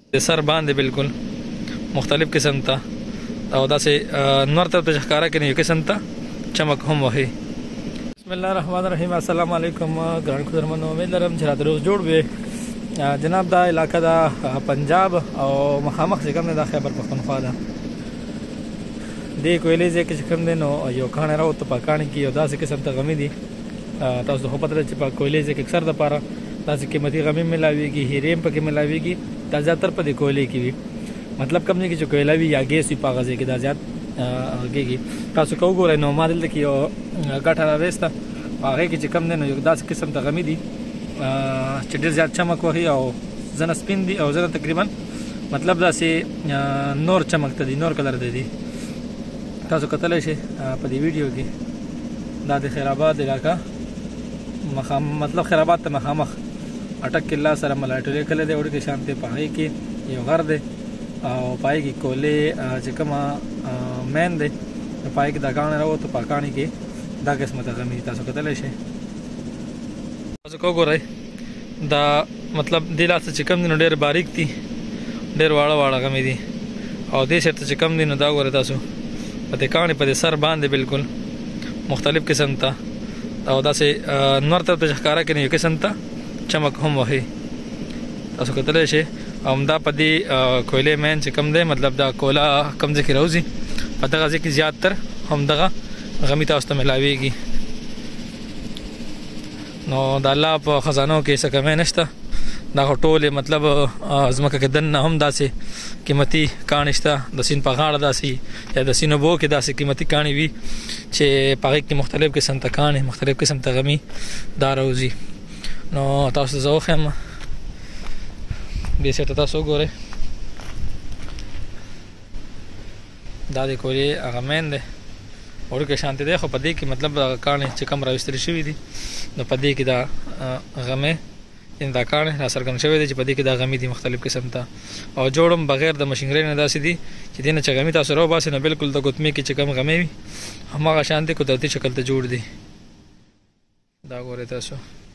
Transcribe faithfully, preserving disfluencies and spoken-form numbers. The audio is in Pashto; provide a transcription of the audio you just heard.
د سر باندې بالکل مختلف قسم ته او داسې نور طرف ته ښکاره کوي یو قسم ته چمک هم وهي. بسم الله الرحمن الرحیم. السلام علیکم ګران قدرمنو، امید لرم چې راته روز جوړ وي. جناب دا علاقه دا پنجاب او مخامخ چې کوم دی دا خیبر پښتونخوا ده. دې کویلې ځای کې چې کوم دی نو یو کاڼی راوته په کاڼي کې یو داسې قسم ته غمي دي. تاسو خو پته ده چې په کویلې ځای کې اکثر دپاره داسې قیمتي غمي ملاویږي، هیرې هم پکې ملاویږي. دا زیاتر په دې کویلې کې وي، مطلب کوم ځای کې چې کویله وي یا ګیس وي په هغه ځای کې دا زیات کېږي. تاسو که وګورئ نو ما دلته کې یو ګټه راویسته، په هغې کې چې کوم دی نو یو داسې قسم ته غمي دي چې ډېر زیات چمک وهي او ځنه سپین دي او ځنه تقریبا مطلب داسې نور چمک ته دي، نور کلر ته دي. تاسو کتلی شئ په دې ویډیو کې دا د خیر آباد علاقه مخام مطلب خیر آباد ته مخامخ اټک کلا سره ملاټولې کلی دی وړوکی شان دی. په هغې کې یو غر دی او په هغې کې کولې چې کومه مین دی په هغې کې دا کاڼی راووتو، په کاڼي کې دا قسمه ته غمي دي. تاسو کتلی شئ. تاسو که وګورئ دا مطلب دې لاسته چې کوم دی نو ډېر باریک دي، ډېر واړه واړه غمي دي. او دې سایډ ته چې کوم دی نو دا وګورئ تاسو په دې کاڼي په دې سر باندې بالکل مختلف قسم ته او داسې نور طرف ته چې ښکاره کوي یو قسم ته چمک هم وهي. تاسو کتلی شئ. او همدا په دې کویلې مین چې کوم دی مطلب دا کوله کوم ځای کې راوځي په دغه ځای کې زیاتر همدغه غمي تاسو ته ملاویږي. نو د الله په خزانو کې څه کمی نشته. دا خو ټولې مطلب ځمکه کې دننه هم داسې قیمتي کاڼي شته، د سیند په غاړه داسې یا د سیند اوبو کې داسې قیمتي کاڼي وي چې په هغې کې مختلف قسم ته کاڼي مختلف قسم ته غمي دا راوځي. نو تاسو ته زه وښیم دې سایډ ته تاسو وګورئ دا د کویلې هغه مین دی وړوکی شانتې دی، خو په دې کې مطلب کاڼي چې کم راویستلي شوي دي نو په دې کې دا غمې یعنې دا کاڼي را څرګند شوی دی چې په دې کې دا غمي دي مختلف قسم ته. او جوړ هم بغیر د مشینرۍ نه داسې دي چې دې نه چې غمي تاسو راوباسئ نو بالکل د ګوتمې کې چې کم غمې وي هماغه شانتې قدرتي شکل ته جوړ دي. دا ګورئ تاسو.